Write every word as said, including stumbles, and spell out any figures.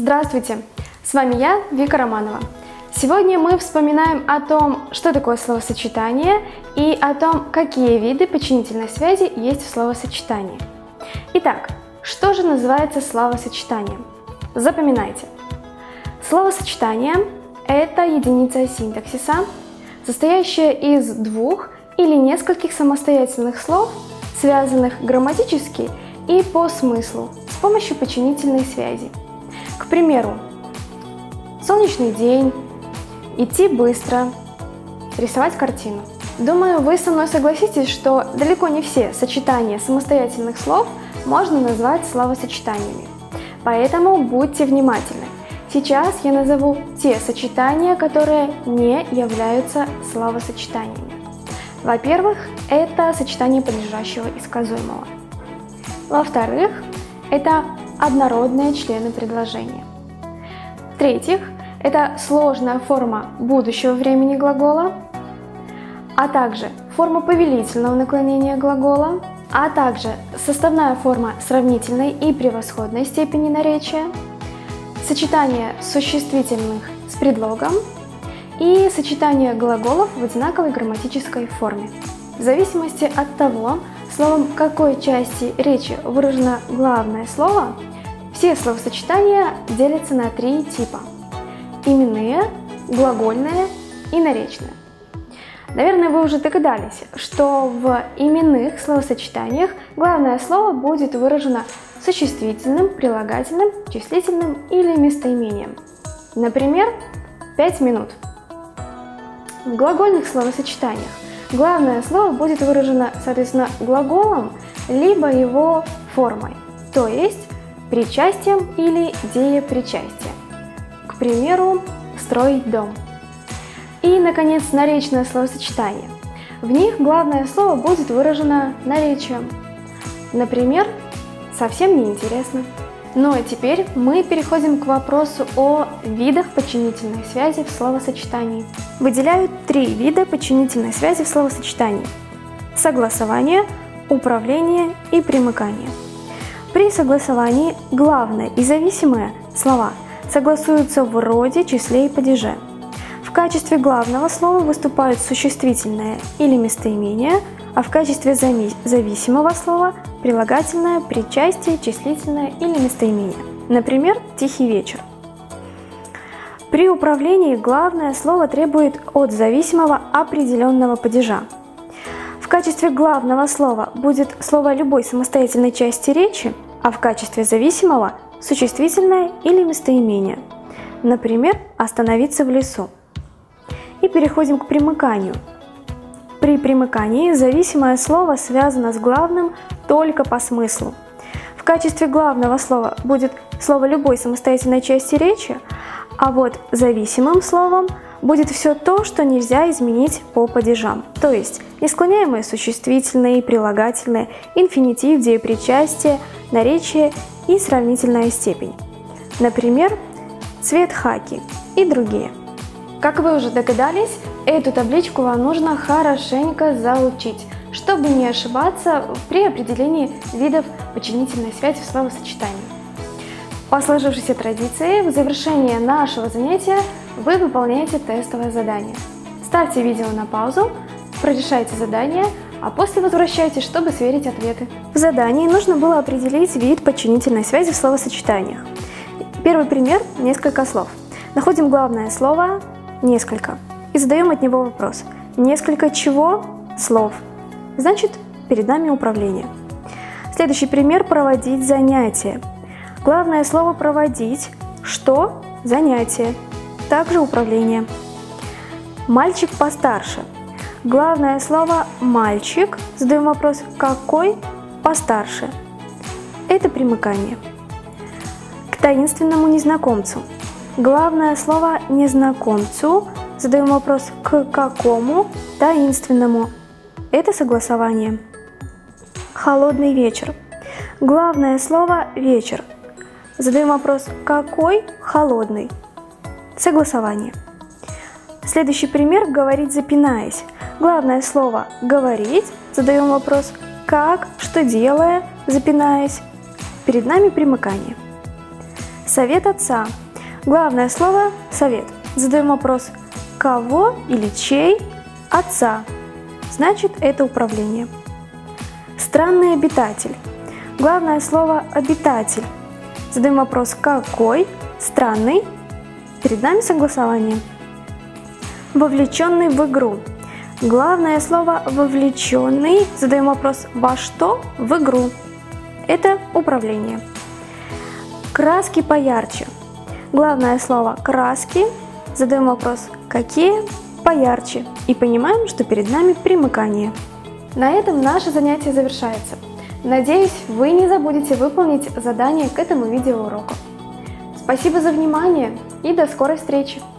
Здравствуйте! С вами я, Вика Романова. Сегодня мы вспоминаем о том, что такое словосочетание и о том, какие виды подчинительной связи есть в словосочетании. Итак, что же называется словосочетанием? Запоминайте. Словосочетание – это единица синтаксиса, состоящая из двух или нескольких самостоятельных слов, связанных грамматически и по смыслу с помощью подчинительной связи. К примеру, солнечный день, идти быстро, рисовать картину. Думаю, вы со мной согласитесь, что далеко не все сочетания самостоятельных слов можно назвать словосочетаниями. Поэтому будьте внимательны. Сейчас я назову те сочетания, которые не являются словосочетаниями. Во-первых, это сочетание подлежащего и сказуемого. Во-вторых, это однородные члены предложения. В-третьих, это сложная форма будущего времени глагола, а также форма повелительного наклонения глагола, а также составная форма сравнительной и превосходной степени наречия, сочетание существительных с предлогом и сочетание глаголов в одинаковой грамматической форме. В зависимости от того, словом какой части речи выражено главное слово, все словосочетания делятся на три типа – именные, глагольные и наречные. Наверное, вы уже догадались, что в именных словосочетаниях главное слово будет выражено существительным, прилагательным, числительным или местоимением. Например, пять минут. В глагольных словосочетаниях главное слово будет выражено, соответственно, глаголом, либо его формой, то есть причастием или деепричастием. К примеру, строить дом. И, наконец, наречное словосочетание. В них главное слово будет выражено наречием. Например, совсем неинтересно. Ну а теперь мы переходим к вопросу о видах подчинительной связи в словосочетании. Выделяют три вида подчинительной связи в словосочетании: согласование, управление и примыкание. При согласовании главное и зависимое слова согласуются в роде, числе и падеже. В качестве главного слова выступают существительное или местоимение, а в качестве зависимого слова – прилагательное, причастие, числительное или местоимение. Например, «тихий вечер». При управлении главное слово требует от зависимого определенного падежа. В качестве главного слова будет слово любой самостоятельной части речи, а в качестве зависимого – существительное или местоимение. Например, «остановиться в лесу». И переходим к примыканию. При примыкании зависимое слово связано с главным только по смыслу. В качестве главного слова будет слово любой самостоятельной части речи, а вот зависимым словом будет все то, что нельзя изменить по падежам, то есть несклоняемые существительные, прилагательные, инфинитив, деепричастие, наречие и сравнительная степень. Например, цвет хаки и другие. Как вы уже догадались, эту табличку вам нужно хорошенько заучить, чтобы не ошибаться при определении видов подчинительной связи в словосочетании. По сложившейся традиции, в завершение нашего занятия вы выполняете тестовое задание. Ставьте видео на паузу, прорешайте задание, а после возвращайтесь, чтобы сверить ответы. В задании нужно было определить вид подчинительной связи в словосочетаниях. Первый пример – несколько слов. Находим главное слово «несколько» и задаем от него вопрос. Несколько чего? Слов. Значит, перед нами управление. Следующий пример – проводить занятие. Главное слово «проводить». Что? Занятие. Также управление. Мальчик постарше. Главное слово «мальчик». Задаем вопрос «какой?» Постарше. Это примыкание. К таинственному незнакомцу. Главное слово «незнакомцу». Задаем вопрос «к какому?» Таинственному. Это согласование. Холодный вечер. Главное слово «вечер». Задаем вопрос «какой?» Холодный. Согласование. Следующий пример – говорить запинаясь. Главное слово «говорить». Задаем вопрос «как?», «что делая?», запинаясь. Перед нами примыкание. Совет отца. Главное слово – совет. Задаем вопрос «кого» или «чей?» Отца. Значит, это управление. Странный обитатель. Главное слово «обитатель». Задаем вопрос «какой?» Странный. Перед нами согласование. Вовлеченный в игру. Главное слово «вовлеченный». Задаем вопрос «во что?» В игру. Это управление. Краски поярче. Главное слово «краски». Задаем вопрос «какие?» Поярче. И понимаем, что перед нами примыкание. На этом наше занятие завершается. Надеюсь, вы не забудете выполнить задание к этому видеоуроку. Спасибо за внимание и до скорой встречи!